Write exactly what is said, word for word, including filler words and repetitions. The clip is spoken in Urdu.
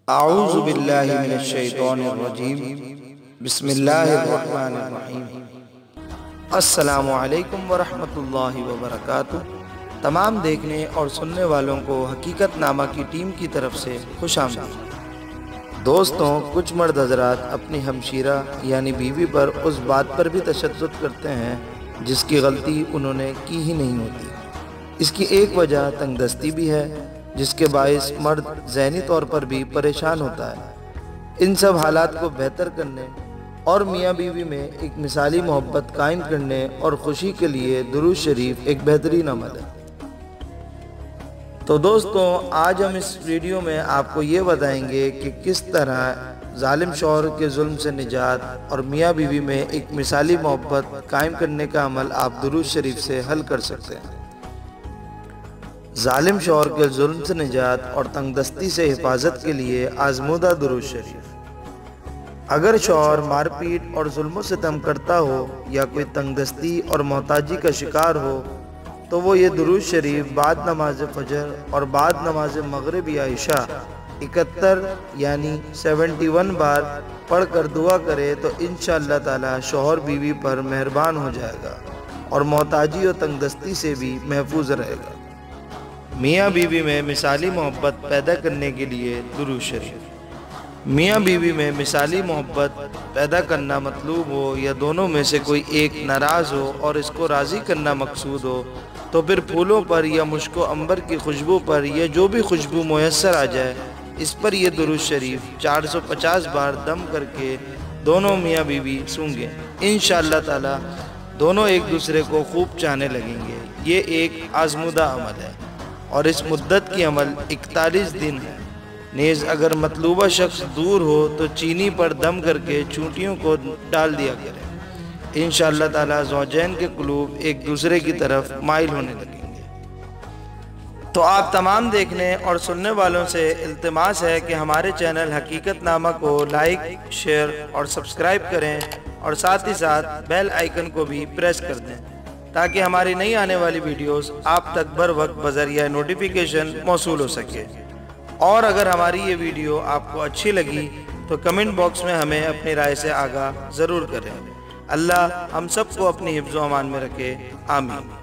اعوذ باللہ من الشیطان الرجیم بسم اللہ الرحمن الرحیم۔ السلام علیکم ورحمۃ اللہ وبرکاتہ۔ تمام دیکھنے اور سننے والوں کو حقیقت نامہ کی ٹیم کی طرف سے خوش آمدید۔ دوستوں، کچھ مرد حضرات اپنی ہمشیرہ یعنی بیوی پر اس بات پر بھی تشدد کرتے ہیں جس کی غلطی انہوں نے کی ہی نہیں ہوتی۔ اس کی ایک وجہ تنگ دستی بھی ہے جس کے باعث مرد ذہنی طور پر بھی پریشان ہوتا ہے۔ ان سب حالات کو بہتر کرنے اور میاں بیوی میں ایک مثالی محبت قائم کرنے اور خوشی کے لیے درود شریف ایک بہترین عمل ہے۔ تو دوستوں، آج ہم اس ویڈیو میں آپ کو یہ بتائیں گے کہ کس طرح ظالم شوہر کے ظلم سے نجات اور میاں بیوی میں ایک مثالی محبت قائم کرنے کا عمل آپ درود شریف سے حل کر سکتے ہیں۔ ظالم شوہر کے ظلم سے نجات اور تنگ دستی سے حفاظت کے لیے آزمودہ درود شریف۔ اگر شوہر مار پیٹ اور ظلم و ستم کرتا ہو یا کوئی تنگ دستی اور محتاجی کا شکار ہو تو وہ یہ درود شریف بعد نماز فجر اور بعد نماز مغرب یا عشاء اکہتر یعنی سیونٹی ون بار پڑھ کر دعا کرے تو انشاءاللہ تعالی شوہر بیوی پر مہربان ہو جائے گا اور محتاجی اور تنگ دستی سے بھی محفوظ رہے گا۔ میاں بیوی میں مثالی محبت پیدا کرنے کے لیے درود شریف۔ میاں بیوی میں مثالی محبت پیدا کرنا مطلوب ہو یا دونوں میں سے کوئی ایک ناراض ہو اور اس کو راضی کرنا مقصود ہو تو پھر پھولوں پر یا مشک و عنبر کی خوشبو پر یا جو بھی خوشبو میسر آ جائے اس پر یہ درود شریف چار سو پچاس بار دم کر کے دونوں میاں بیوی سونگیں۔ انشاءاللہ تعالی دونوں ایک دوسرے کو خوب چاہنے لگیں گے۔ یہ ایک آزمودہ عمل ہے اور اس مدت کی عمل اکتالیس دن ہے۔ نیز اگر مطلوبہ شخص دور ہو تو چینی پر دم کر کے چونٹیوں کو ڈال دیا کرے۔ انشاءاللہ تعالی زوجین کے قلوب ایک دوسرے کی طرف مائل ہونے لگیں گے۔ تو آپ تمام دیکھنے اور سننے والوں سے التماس ہے کہ ہمارے چینل حقیقت نامہ کو لائک، شیئر اور سبسکرائب کریں اور ساتھ ہی ساتھ بیل آئیکن کو بھی پریس کر دیں تاکہ ہماری نئی آنے والی ویڈیوز آپ تک بر وقت بذریعہ نوٹیفیکیشن موصول ہو سکے۔ اور اگر ہماری یہ ویڈیو آپ کو اچھی لگی تو کمنٹ باکس میں ہمیں اپنی رائے سے آگاہ ضرور کریں۔ اللہ ہم سب کو اپنی حفظ و امان میں رکھے، آمین۔